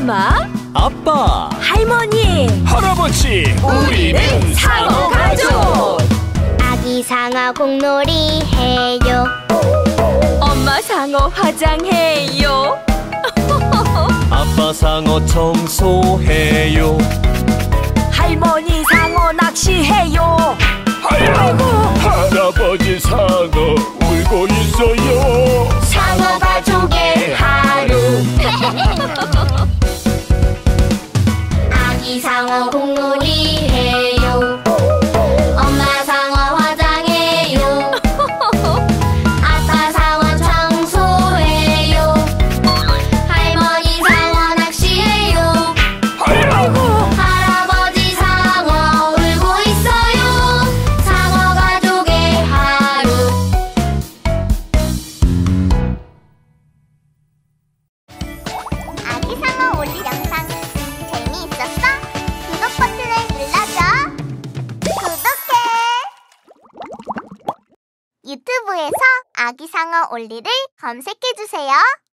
엄마, 아빠, 할머니, 할아버지, 우리는 상어 가족. 아기 상어 공놀이 해요. 엄마 상어 화장해요. 아빠 상어 청소해요. 할머니 상어 낚시해요. 아이고, 할아버지 상어 울고 있어요. 상어 가족의 하루. 아기 상어 공놀이 해요. 엄마 상어 화장해요. 아빠 상어 청소해요. 할머니 상어 낚시해요. 아이고, 할아버지 상어 울고 있어요. 상어 가족의 하루. 아기 상어 올리 영상 재미있었어? 구독 버튼을 눌러줘. 구독해. 유튜브에서 아기 상어 올리를 검색해주세요.